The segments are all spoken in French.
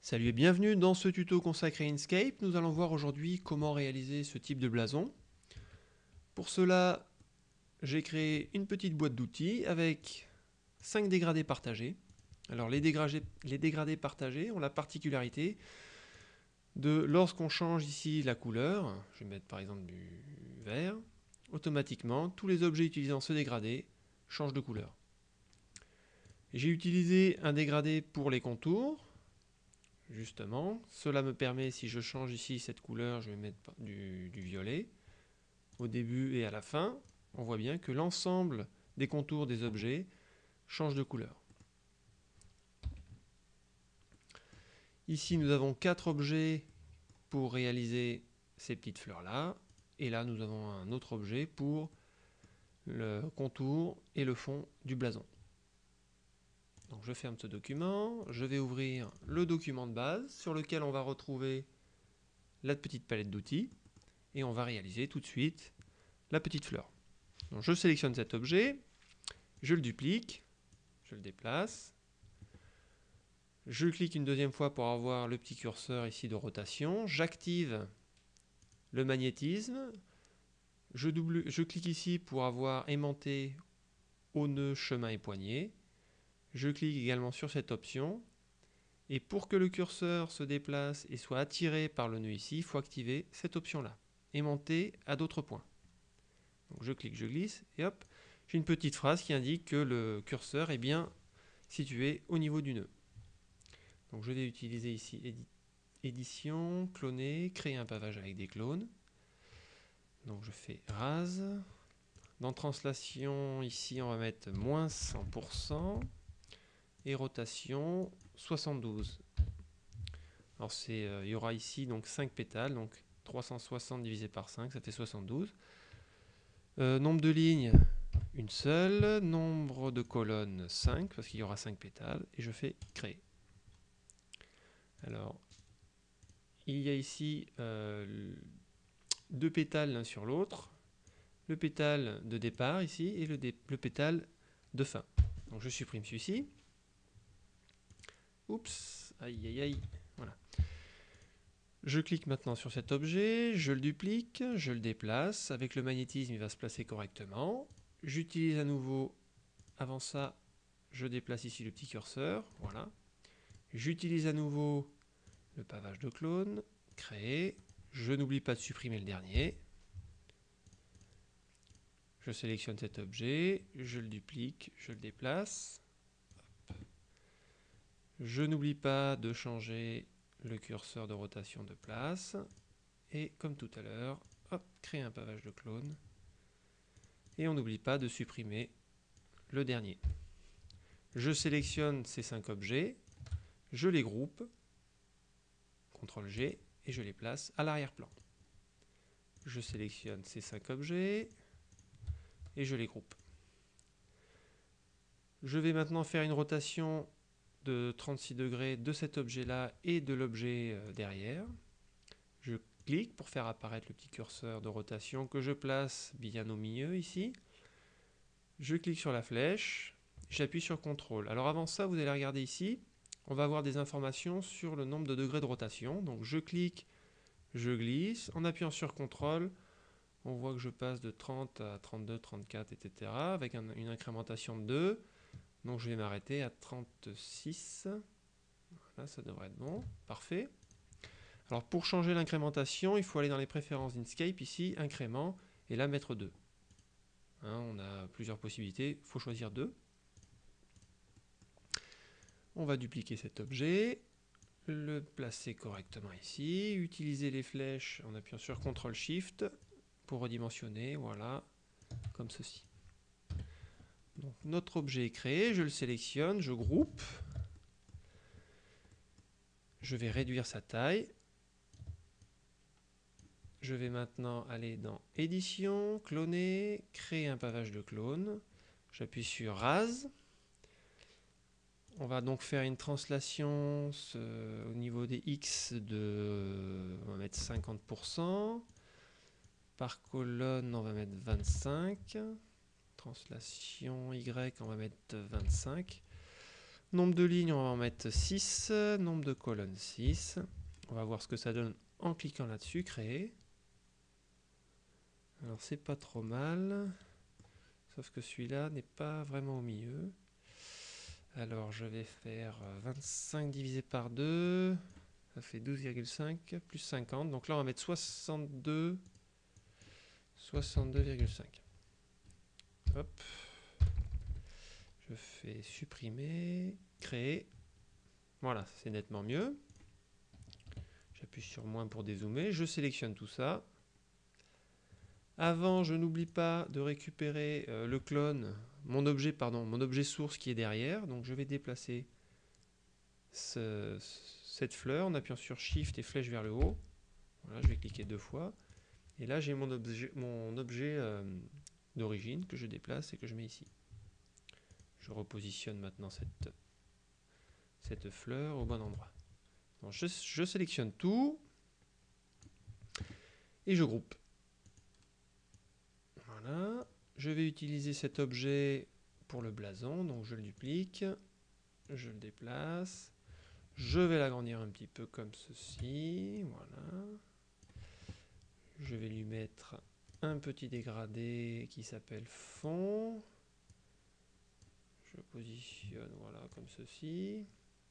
Salut et bienvenue dans ce tuto consacré à Inkscape. Nous allons voir aujourd'hui comment réaliser ce type de blason. Pour cela, j'ai créé une petite boîte d'outils avec 5 dégradés partagés. Alors les dégradés partagés ont la particularité de, lorsqu'on change ici la couleur, je vais mettre par exemple du vert, automatiquement tous les objets utilisant ce dégradé changent de couleur. J'ai utilisé un dégradé pour les contours. Justement, cela me permet, si je change ici cette couleur, je vais mettre du violet, au début et à la fin, on voit bien que l'ensemble des contours des objets change de couleur. Ici, nous avons 4 objets pour réaliser ces petites fleurs-là, et là, nous avons un autre objet pour le contour et le fond du blason. Donc je ferme ce document, je vais ouvrir le document de base sur lequel on va retrouver la petite palette d'outils et on va réaliser tout de suite la petite fleur. Donc je sélectionne cet objet, je le duplique, je le déplace, je clique une deuxième fois pour avoir le petit curseur ici de rotation, j'active le magnétisme, je clique ici pour avoir aimanté au nœud, chemin et poignée, je clique également sur cette option, et pour que le curseur se déplace et soit attiré par le nœud ici, il faut activer cette option-là, aimanter à d'autres points. Donc je clique, je glisse, et hop, j'ai une petite phrase qui indique que le curseur est bien situé au niveau du nœud. Donc je vais utiliser ici édition, cloner, créer un pavage avec des clones. Donc je fais rase. Dans translation, ici on va mettre moins 100%. Et rotation 72. Alors il y aura ici donc 5 pétales, donc 360 divisé par 5, ça fait 72. Nombre de lignes, une seule. Nombre de colonnes, 5, parce qu'il y aura 5 pétales. Et je fais créer. Alors, il y a ici 2 pétales l'un sur l'autre. Le pétale de départ ici et le pétale de fin. Donc je supprime celui-ci. Oups, aïe aïe aïe, voilà. Je clique maintenant sur cet objet, je le duplique, je le déplace. Avec le magnétisme, il va se placer correctement. J'utilise à nouveau, avant ça, je déplace ici le petit curseur, voilà. J'utilise à nouveau le pavage de clone, créer. Je n'oublie pas de supprimer le dernier. Je sélectionne cet objet, je le duplique, je le déplace. Je n'oublie pas de changer le curseur de rotation de place. Et comme tout à l'heure, créer un pavage de clone. Et on n'oublie pas de supprimer le dernier. Je sélectionne ces 5 objets, je les groupe, CTRL G, et je les place à l'arrière-plan. Je sélectionne ces 5 objets, et je les groupe. Je vais maintenant faire une rotation de 36 degrés de cet objet-là et de l'objet derrière. Je clique pour faire apparaître le petit curseur de rotation que je place bien au milieu ici. Je clique sur la flèche, j'appuie sur CTRL. Alors avant ça, vous allez regarder ici, on va avoir des informations sur le nombre de degrés de rotation. Donc je clique, je glisse, en appuyant sur CTRL, on voit que je passe de 30 à 32, 34, etc. avec une incrémentation de 2. Donc je vais m'arrêter à 36. Voilà, ça devrait être bon. Parfait. Alors pour changer l'incrémentation, il faut aller dans les préférences d'Inkscape, ici, incrément, et là mettre 2. On a plusieurs possibilités, il faut choisir 2. On va dupliquer cet objet, le placer correctement ici, utiliser les flèches en appuyant sur CTRL-SHIFT pour redimensionner, voilà, comme ceci. Donc notre objet est créé, je le sélectionne, je groupe, je vais réduire sa taille. Je vais maintenant aller dans édition, cloner, créer un pavage de clone. J'appuie sur rase. On va donc faire une translation au niveau des X on va mettre 50%. Par colonne, on va mettre 25. Translation Y, on va mettre 25. Nombre de lignes, on va en mettre 6. Nombre de colonnes, 6. On va voir ce que ça donne en cliquant là-dessus, créer. Alors c'est pas trop mal. Sauf que celui-là n'est pas vraiment au milieu. Alors je vais faire 25 divisé par 2. Ça fait 12,5 plus 50. Donc là on va mettre 62. 62,5. Hop. Je fais supprimer, créer. Voilà, c'est nettement mieux. J'appuie sur moins pour dézoomer. Je sélectionne tout ça. Avant, je n'oublie pas de récupérer le clone, mon objet source qui est derrière. Donc je vais déplacer cette fleur en appuyant sur Shift et flèche vers le haut. Voilà, je vais cliquer 2 fois. Et là, j'ai mon objet d'origine que je déplace et que je mets ici. Je repositionne maintenant cette fleur au bon endroit. Donc je sélectionne tout et je groupe. Voilà. Je vais utiliser cet objet pour le blason, donc je le duplique, je le déplace, je vais l'agrandir un petit peu comme ceci, voilà. Je vais lui mettre un petit dégradé qui s'appelle fond. Je positionne, voilà, comme ceci.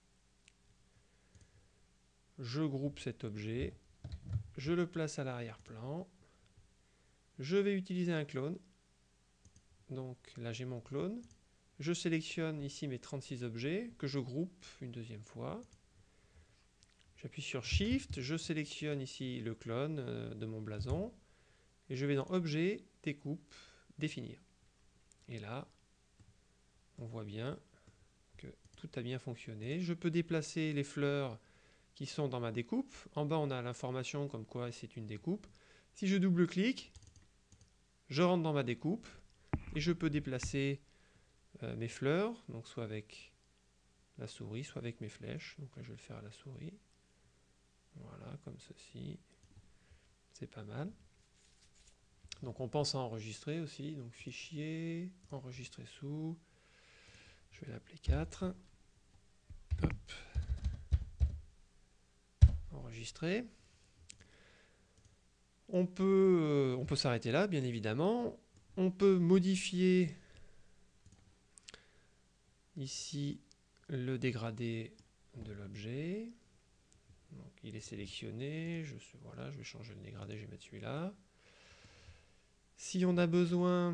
Je groupe cet objet, je le place à l'arrière-plan. Je vais utiliser un clone. Donc là j'ai mon clone. Je sélectionne ici mes 36 objets que je groupe une deuxième fois. J'appuie sur Shift, je sélectionne ici le clone de mon blason. Et je vais dans Objet, Découpe, Définir. Et là, on voit bien que tout a bien fonctionné. Je peux déplacer les fleurs qui sont dans ma découpe. En bas, on a l'information comme quoi c'est une découpe. Si je double-clique, je rentre dans ma découpe et je peux déplacer mes fleurs, donc soit avec la souris, soit avec mes flèches. Donc là, je vais le faire à la souris. Voilà, comme ceci. C'est pas mal. Donc on pense à enregistrer aussi. Donc fichier, enregistrer sous. Je vais l'appeler 4. Hop. Enregistrer. On peut s'arrêter là, bien évidemment. On peut modifier ici le dégradé de l'objet. Donc il est sélectionné. Voilà, je vais changer le dégradé, je vais mettre celui-là. Si on a besoin,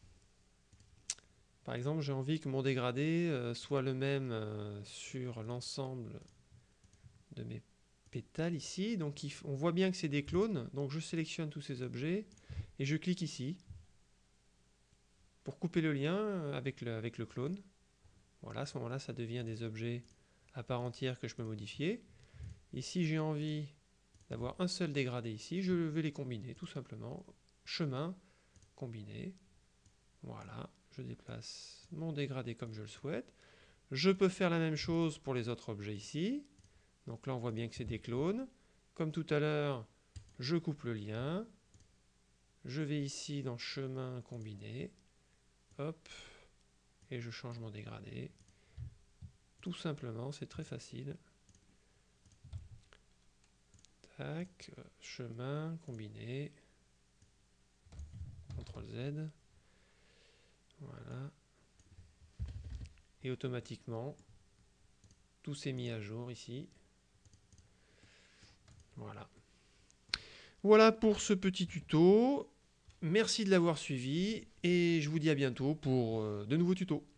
par exemple, j'ai envie que mon dégradé soit le même sur l'ensemble de mes pétales ici. Donc on voit bien que c'est des clones. Donc je sélectionne tous ces objets et je clique ici pour couper le lien avec le clone. Voilà, à ce moment-là, ça devient des objets à part entière que je peux modifier. Et si j'ai envie d'avoir un seul dégradé ici, je vais les combiner tout simplement. Chemin, combiner. Voilà, je déplace mon dégradé comme je le souhaite. Je peux faire la même chose pour les autres objets ici. Donc là, on voit bien que c'est des clones. Comme tout à l'heure, je coupe le lien. Je vais ici dans chemin, combiner. Hop. Et je change mon dégradé. Tout simplement, c'est très facile. Tac, chemin, combiner. CTRL Z. Voilà. Et automatiquement, tout s'est mis à jour ici. Voilà. Voilà pour ce petit tuto. Merci de l'avoir suivi et je vous dis à bientôt pour de nouveaux tutos.